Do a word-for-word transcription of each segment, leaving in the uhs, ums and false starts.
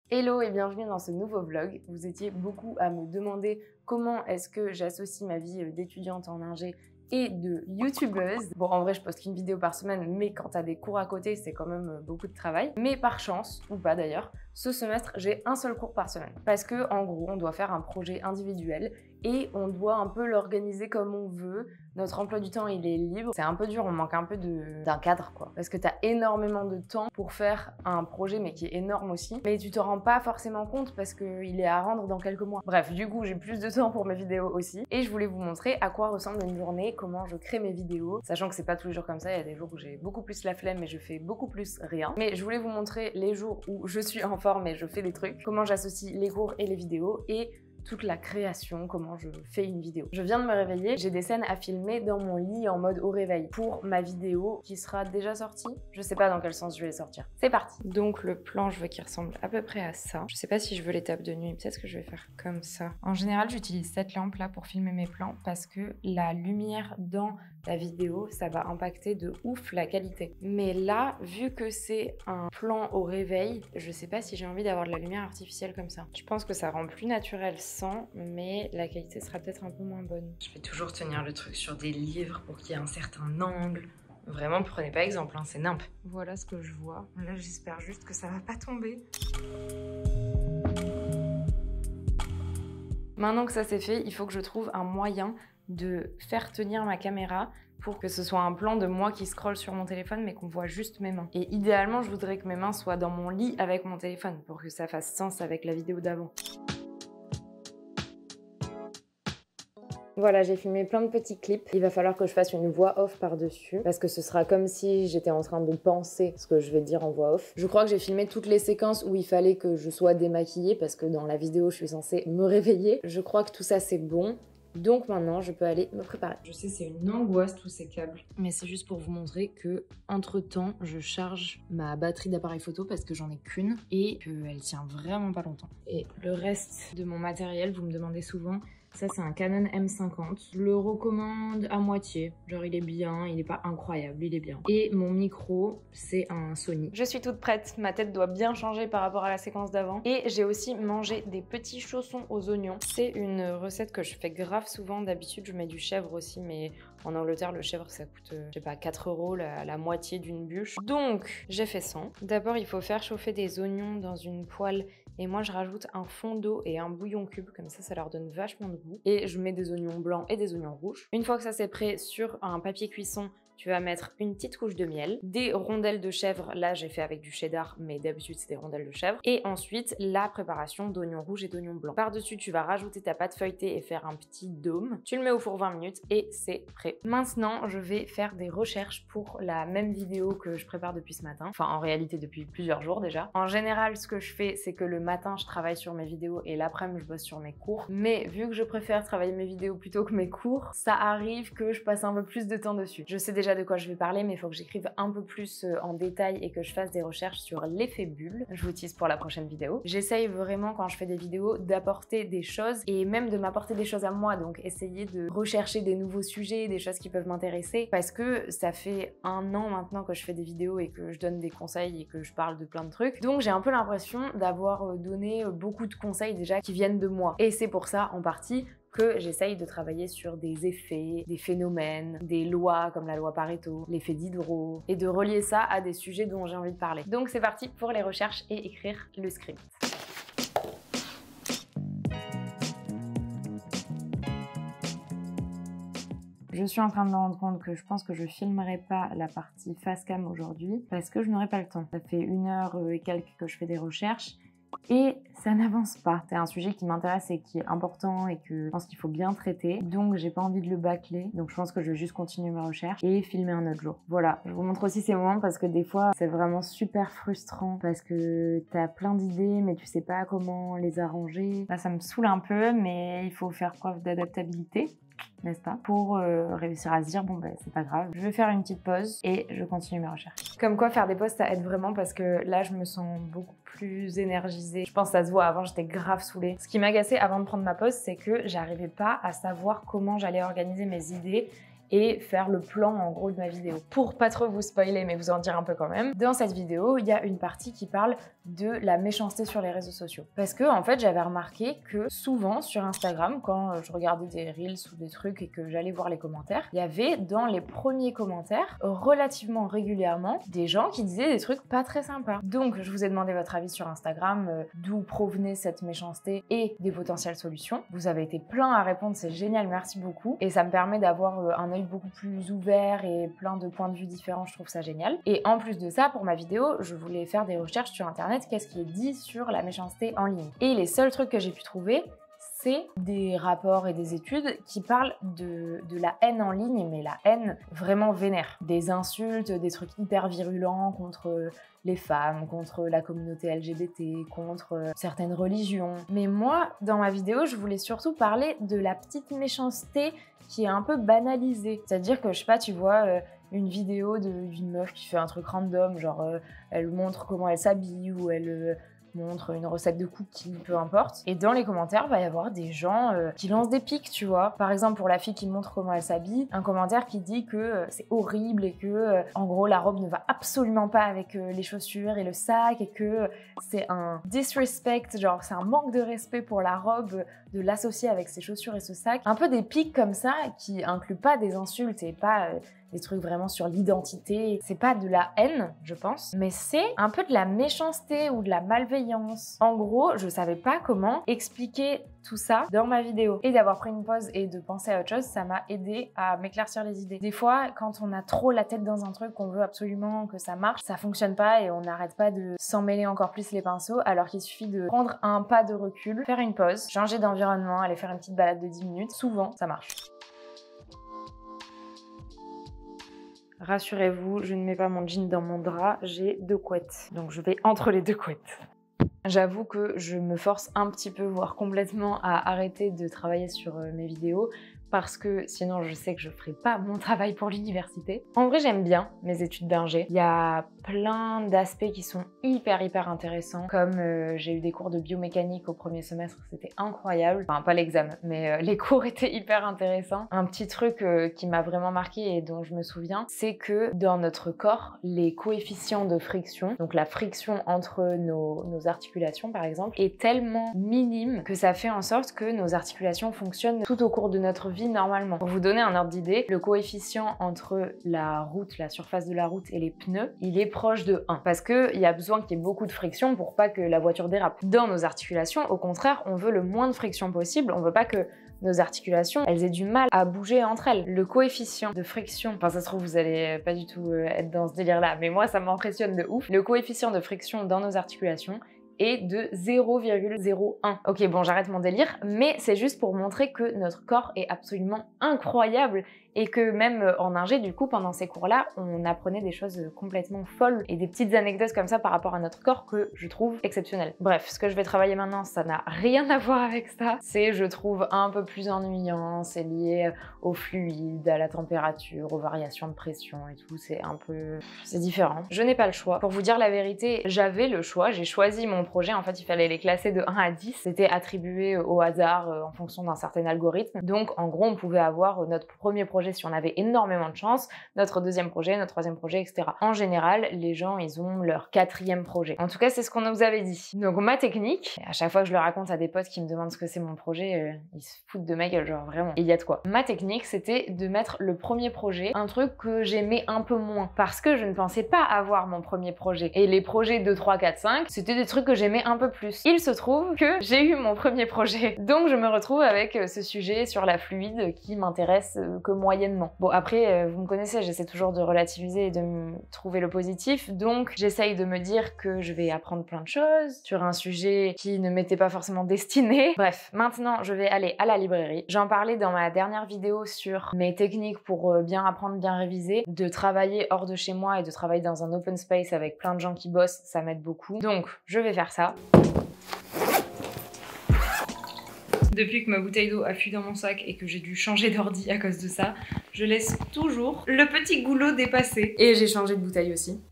Hello et bienvenue dans ce nouveau vlog. Vous étiez beaucoup à me demander comment est-ce que j'associe ma vie d'étudiante en ingé et de youtubeuse. Bon, en vrai, je poste qu'une vidéo par semaine, mais quand t'as des cours à côté, c'est quand même beaucoup de travail. Mais par chance, ou pas d'ailleurs, ce semestre, j'ai un seul cours par semaine. Parce que, en gros, on doit faire un projet individuel et on doit un peu l'organiser comme on veut. Notre emploi du temps, il est libre. C'est un peu dur, on manque un peu d'un cadre, quoi. Parce que t'as énormément de temps pour faire un projet, mais qui est énorme aussi. Mais tu te rends pas forcément compte parce qu'il est à rendre dans quelques mois. Bref, du coup, j'ai plus de temps pour mes vidéos aussi. Et je voulais vous montrer à quoi ressemble une journée, comment je crée mes vidéos. Sachant que c'est pas tous les jours comme ça, il y a des jours où j'ai beaucoup plus la flemme et je fais beaucoup plus rien. Mais je voulais vous montrer les jours où je suis en forme et je fais des trucs, comment j'associe les cours et les vidéos et toute la création, comment je fais une vidéo. Je viens de me réveiller, j'ai des scènes à filmer dans mon lit en mode au réveil pour ma vidéo qui sera déjà sortie. Je sais pas dans quel sens je vais les sortir. C'est parti. Donc le plan, je veux qu'il ressemble à peu près à ça. Je sais pas si je veux l'étape de nuit, peut-être que je vais faire comme ça. En général, j'utilise cette lampe là pour filmer mes plans parce que la lumière dans la vidéo, ça va impacter de ouf la qualité. Mais là, vu que c'est un plan au réveil, je sais pas si j'ai envie d'avoir de la lumière artificielle comme ça. Je pense que ça rend plus naturel sans, mais la qualité sera peut-être un peu moins bonne. Je vais toujours tenir le truc sur des livres pour qu'il y ait un certain angle. Vraiment, prenez pas exemple, hein, c'est nimp. Voilà ce que je vois. Là, j'espère juste que ça va pas tomber. Maintenant que ça c'est fait, il faut que je trouve un moyen de faire tenir ma caméra pour que ce soit un plan de moi qui scrolle sur mon téléphone mais qu'on voit juste mes mains. Et idéalement, je voudrais que mes mains soient dans mon lit avec mon téléphone pour que ça fasse sens avec la vidéo d'avant. Voilà, j'ai filmé plein de petits clips. Il va falloir que je fasse une voix off par-dessus parce que ce sera comme si j'étais en train de penser ce que je vais dire en voix off. Je crois que j'ai filmé toutes les séquences où il fallait que je sois démaquillée parce que dans la vidéo, je suis censée me réveiller. Je crois que tout ça, c'est bon. Donc maintenant, je peux aller me préparer. Je sais, c'est une angoisse tous ces câbles, mais c'est juste pour vous montrer que entre temps, je charge ma batterie d'appareil photo parce que j'en ai qu'une et qu'elle tient vraiment pas longtemps. Et le reste de mon matériel, vous me demandez souvent. Ça, c'est un Canon M cinquante. Je le recommande à moitié. Genre, il est bien, il est pas incroyable, il est bien. Et mon micro, c'est un Sony. Je suis toute prête. Ma tête doit bien changer par rapport à la séquence d'avant. Et j'ai aussi mangé des petits chaussons aux oignons. C'est une recette que je fais grave souvent. D'habitude, je mets du chèvre aussi, mais en Angleterre, le chèvre, ça coûte, euh, je sais pas, quatre euros, la, la moitié d'une bûche. Donc, j'ai fait ça. D'abord, il faut faire chauffer des oignons dans une poêle. Et moi, je rajoute un fond d'eau et un bouillon cube. Comme ça, ça leur donne vachement de goût. Et je mets des oignons blancs et des oignons rouges. Une fois que ça c'est prêt, sur un papier cuisson, tu vas mettre une petite couche de miel, des rondelles de chèvre, là j'ai fait avec du cheddar, mais d'habitude c'est des rondelles de chèvre, et ensuite la préparation d'oignons rouges et d'oignons blancs. Par-dessus, tu vas rajouter ta pâte feuilletée et faire un petit dôme. Tu le mets au four vingt minutes et c'est prêt. Maintenant, je vais faire des recherches pour la même vidéo que je prépare depuis ce matin, enfin en réalité depuis plusieurs jours déjà. En général, ce que je fais, c'est que le matin, je travaille sur mes vidéos et l'après-midi, je bosse sur mes cours. Mais vu que je préfère travailler mes vidéos plutôt que mes cours, ça arrive que je passe un peu plus de temps dessus. Je sais déjà de quoi je vais parler, mais il faut que j'écrive un peu plus en détail et que je fasse des recherches sur l'effet bulle. Je vous tease pour la prochaine vidéo. J'essaye vraiment, quand je fais des vidéos, d'apporter des choses et même de m'apporter des choses à moi. Donc essayer de rechercher des nouveaux sujets, des choses qui peuvent m'intéresser, parce que ça fait un an maintenant que je fais des vidéos et que je donne des conseils et que je parle de plein de trucs. Donc j'ai un peu l'impression d'avoir donné beaucoup de conseils déjà qui viennent de moi. Et c'est pour ça, en partie, que j'essaye de travailler sur des effets, des phénomènes, des lois comme la loi Pareto, l'effet Diderot, et de relier ça à des sujets dont j'ai envie de parler. Donc c'est parti pour les recherches et écrire le script. Je suis en train de me rendre compte que je pense que je filmerai pas la partie face cam aujourd'hui parce que je n'aurai pas le temps. Ça fait une heure et quelques que je fais des recherches. Et ça n'avance pas. C'est un sujet qui m'intéresse et qui est important et que je pense qu'il faut bien traiter. Donc j'ai pas envie de le bâcler. Donc je pense que je vais juste continuer mes recherches et filmer un autre jour. Voilà. Je vous montre aussi ces moments parce que des fois c'est vraiment super frustrant parce que t'as plein d'idées mais tu sais pas comment les arranger. Là ça me saoule un peu mais il faut faire preuve d'adaptabilité. N'est-ce pas? Pour euh, réussir à se dire, bon ben c'est pas grave, je vais faire une petite pause et je continue mes recherches. Comme quoi faire des pauses ça aide vraiment parce que là je me sens beaucoup plus énergisée. Je pense que ça se voit, avant j'étais grave saoulée. Ce qui m'agaçait avant de prendre ma pause, c'est que j'arrivais pas à savoir comment j'allais organiser mes idées et faire le plan en gros de ma vidéo. Pour pas trop vous spoiler, mais vous en dire un peu quand même, dans cette vidéo, il y a une partie qui parle de la méchanceté sur les réseaux sociaux. Parce que en fait, j'avais remarqué que souvent sur Instagram, quand je regardais des reels ou des trucs et que j'allais voir les commentaires, il y avait dans les premiers commentaires, relativement régulièrement, des gens qui disaient des trucs pas très sympas. Donc, je vous ai demandé votre avis sur Instagram, euh, d'où provenait cette méchanceté et des potentielles solutions. Vous avez été plein à répondre, c'est génial, merci beaucoup. Et ça me permet d'avoir euh, un œil beaucoup plus ouvert et plein de points de vue différents, je trouve ça génial. Et en plus de ça, pour ma vidéo, je voulais faire des recherches sur internet, qu'est-ce qui est dit sur la méchanceté en ligne. Et les seuls trucs que j'ai pu trouver, c'est des rapports et des études qui parlent de, de la haine en ligne, mais la haine vraiment vénère. Des insultes, des trucs hyper virulents contre les femmes, contre la communauté L G B T, contre certaines religions. Mais moi, dans ma vidéo, je voulais surtout parler de la petite méchanceté qui est un peu banalisée. C'est-à-dire que, je sais pas, tu vois... Euh, une vidéo d'une meuf qui fait un truc random, genre euh, elle montre comment elle s'habille ou elle euh, montre une recette de cookies, peu importe. Et dans les commentaires, il va y avoir des gens euh, qui lancent des pics, tu vois. Par exemple, pour la fille qui montre comment elle s'habille, un commentaire qui dit que euh, c'est horrible et que, euh, en gros, la robe ne va absolument pas avec euh, les chaussures et le sac et que euh, c'est un disrespect, genre c'est un manque de respect pour la robe euh, de l'associer avec ses chaussures et ce sac. Un peu des pics comme ça qui incluent pas des insultes et pas... Euh, des trucs vraiment sur l'identité. C'est pas de la haine, je pense, mais c'est un peu de la méchanceté ou de la malveillance. En gros, je savais pas comment expliquer tout ça dans ma vidéo. Et d'avoir pris une pause et de penser à autre chose, ça m'a aidé à m'éclaircir les idées. Des fois, quand on a trop la tête dans un truc, qu'on veut absolument que ça marche, ça fonctionne pas et on n'arrête pas de s'en mêler encore plus les pinceaux, alors qu'il suffit de prendre un pas de recul, faire une pause, changer d'environnement, aller faire une petite balade de dix minutes. Souvent, ça marche. Rassurez-vous, je ne mets pas mon jean dans mon drap, j'ai deux couettes. Donc je vais entre les deux couettes. J'avoue que je me force un petit peu, voire complètement, à arrêter de travailler sur mes vidéos parce que sinon je sais que je ferai pas mon travail pour l'université. En vrai, j'aime bien mes études d'ingé. Il y a plein d'aspects qui sont hyper hyper intéressants, comme euh, j'ai eu des cours de biomécanique au premier semestre, c'était incroyable. Enfin, pas l'examen, mais euh, les cours étaient hyper intéressants. Un petit truc euh, qui m'a vraiment marqué et dont je me souviens, c'est que dans notre corps, les coefficients de friction, donc la friction entre nos, nos articulations par exemple, est tellement minime que ça fait en sorte que nos articulations fonctionnent tout au cours de notre vie normalement. Pour vous donner un ordre d'idée, le coefficient entre la route, la surface de la route et les pneus, il est proche de un. Parce qu'il y a besoin qu'il y ait beaucoup de friction pour pas que la voiture dérape. Dans nos articulations, au contraire, on veut le moins de friction possible. On veut pas que nos articulations, elles aient du mal à bouger entre elles. Le coefficient de friction, enfin ça se trouve vous allez pas du tout être dans ce délire là, mais moi ça m'impressionne de ouf. Le coefficient de friction dans nos articulations est de zéro virgule zéro un. Ok, bon, j'arrête mon délire, mais c'est juste pour montrer que notre corps est absolument incroyable et que même en ingé, du coup, pendant ces cours-là, on apprenait des choses complètement folles et des petites anecdotes comme ça par rapport à notre corps que je trouve exceptionnelles. Bref, ce que je vais travailler maintenant, ça n'a rien à voir avec ça. C'est, je trouve, un peu plus ennuyant, c'est lié au fluide, à la température, aux variations de pression et tout, c'est un peu... c'est différent. Je n'ai pas le choix. Pour vous dire la vérité, j'avais le choix, j'ai choisi mon projet, en fait, il fallait les classer de un à dix, c'était attribué au hasard euh, en fonction d'un certain algorithme. Donc, en gros, on pouvait avoir notre premier projet si on avait énormément de chance, notre deuxième projet, notre troisième projet, et cetera. En général, les gens, ils ont leur quatrième projet. En tout cas, c'est ce qu'on nous avait dit. Donc ma technique, à chaque fois que je le raconte à des potes qui me demandent ce que c'est mon projet, euh, ils se foutent de ma gueule, genre vraiment. Il y a de quoi. Ma technique, c'était de mettre le premier projet, un truc que j'aimais un peu moins, parce que je ne pensais pas avoir mon premier projet. Et les projets deux, trois, quatre, cinq, c'était des trucs que j'aimais un peu plus. Il se trouve que j'ai eu mon premier projet. Donc je me retrouve avec ce sujet sur la fluide qui m'intéresse que moi moyennement. Bon après, euh, vous me connaissez, j'essaie toujours de relativiser et de me trouver le positif, donc j'essaye de me dire que je vais apprendre plein de choses sur un sujet qui ne m'était pas forcément destiné. Bref, maintenant je vais aller à la librairie. J'en parlais dans ma dernière vidéo sur mes techniques pour euh, bien apprendre, bien réviser, de travailler hors de chez moi et de travailler dans un open space avec plein de gens qui bossent, ça m'aide beaucoup. Donc je vais faire ça. Depuis que ma bouteille d'eau a fui dans mon sac et que j'ai dû changer d'ordi à cause de ça, je laisse toujours le petit goulot dépasser. Et j'ai changé de bouteille aussi.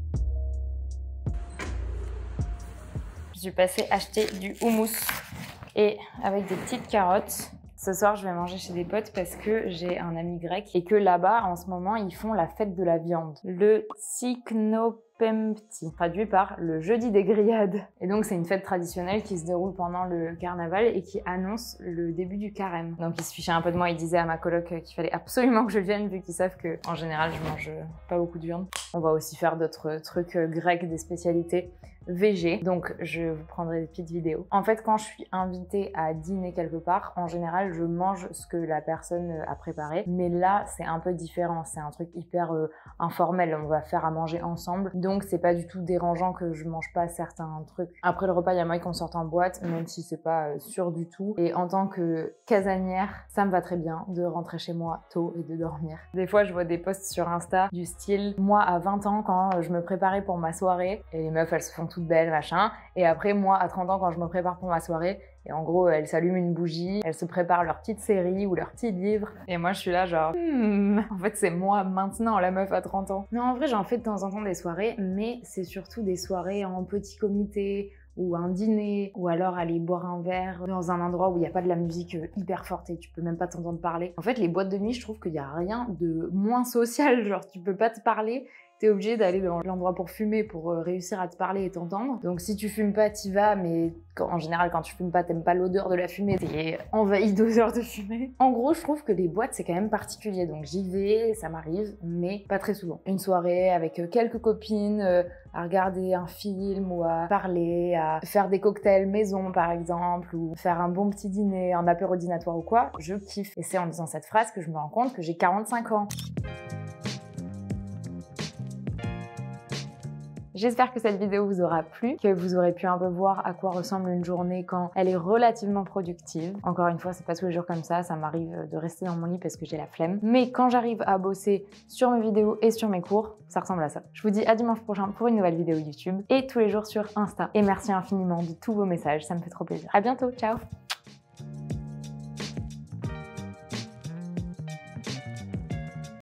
Je suis passée acheter du houmous et avec des petites carottes. Ce soir, je vais manger chez des potes parce que j'ai un ami grec et que là-bas, en ce moment, ils font la fête de la viande. Le Tsiknopemti, traduit par le jeudi des grillades. Et donc, c'est une fête traditionnelle qui se déroule pendant le carnaval et qui annonce le début du carême. Donc, ils se fichaient un peu de moi. Ils disaient à ma coloc qu'il fallait absolument que je vienne vu qu'ils savent que, en général, je mange pas beaucoup de viande. On va aussi faire d'autres trucs grecs, des spécialités végé, donc je vous prendrai des petites vidéos. En fait, quand je suis invitée à dîner quelque part, en général, je mange ce que la personne a préparé, mais là, c'est un peu différent, c'est un truc hyper euh, informel, on va faire à manger ensemble, donc c'est pas du tout dérangeant que je mange pas certains trucs. Après le repas, il y a moyen qu'on sorte en boîte, même si c'est pas euh, sûr du tout, et en tant que casanière, ça me va très bien de rentrer chez moi tôt et de dormir. Des fois, je vois des posts sur Insta du style, moi à vingt ans, quand je me préparais pour ma soirée, et les meufs, elles se font tout belle, machin. Et après, moi, à trente ans, quand je me prépare pour ma soirée, et en gros, elles s'allument une bougie, elles se préparent leur petite série ou leur petit livre. Et moi, je suis là genre, hmm, en fait, c'est moi maintenant, la meuf à trente ans. Non, en vrai, j'en fais de temps en temps des soirées, mais c'est surtout des soirées en petit comité, ou un dîner, ou alors aller boire un verre dans un endroit où il n'y a pas de la musique hyper forte et tu peux même pas t'entendre parler. En fait, les boîtes de nuit, je trouve qu'il n'y a rien de moins social, genre tu peux pas te parler, t'es obligé d'aller dans l'endroit pour fumer pour réussir à te parler et t'entendre. Donc si tu fumes pas, t'y vas, mais quand, en général, quand tu fumes pas, t'aimes pas l'odeur de la fumée, t'es envahi d'odeur de fumée. En gros, je trouve que les boîtes, c'est quand même particulier. Donc j'y vais, ça m'arrive, mais pas très souvent. Une soirée avec quelques copines, euh, à regarder un film ou à parler, à faire des cocktails maison par exemple, ou faire un bon petit dîner, un apéro dînatoire ou quoi, je kiffe. Et c'est en disant cette phrase que je me rends compte que j'ai quarante-cinq ans. J'espère que cette vidéo vous aura plu, que vous aurez pu un peu voir à quoi ressemble une journée quand elle est relativement productive. Encore une fois, c'est pas tous les jours comme ça, ça m'arrive de rester dans mon lit parce que j'ai la flemme. Mais quand j'arrive à bosser sur mes vidéos et sur mes cours, ça ressemble à ça. Je vous dis à dimanche prochain pour une nouvelle vidéo YouTube et tous les jours sur Insta. Et merci infiniment de tous vos messages, ça me fait trop plaisir. À bientôt, ciao!